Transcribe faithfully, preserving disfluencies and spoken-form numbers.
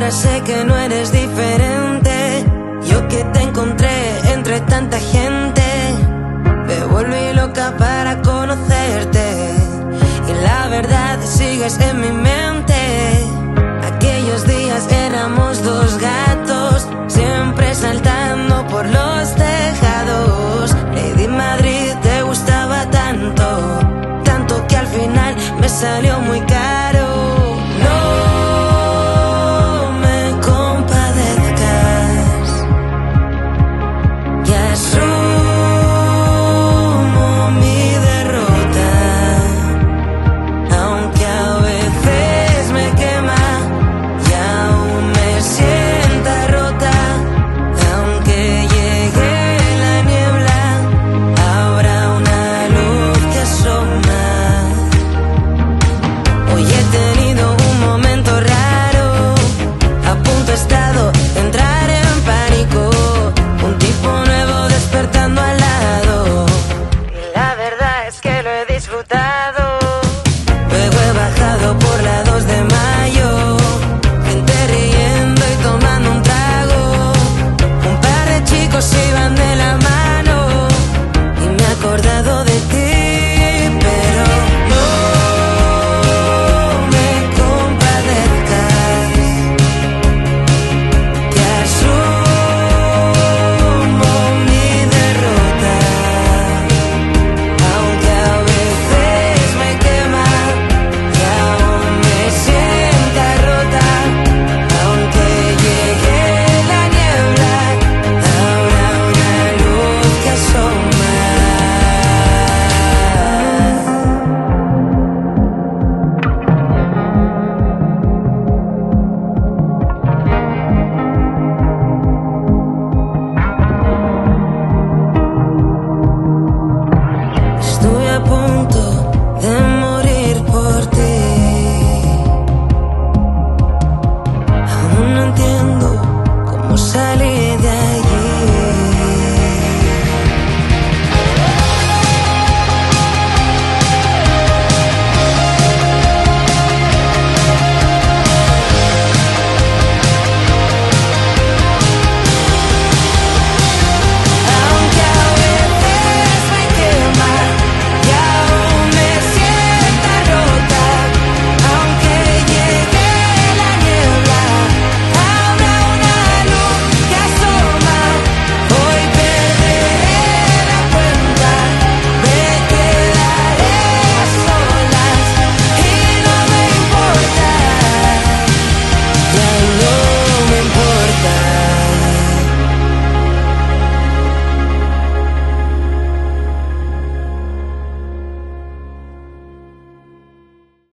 ahora sé que no eres diferente. Yo que te encontré entre tanta gente, me volví loca para conocerte. Y la verdad sigues en mi mente. Aquellos días éramos dos gatos, siempre saltando por los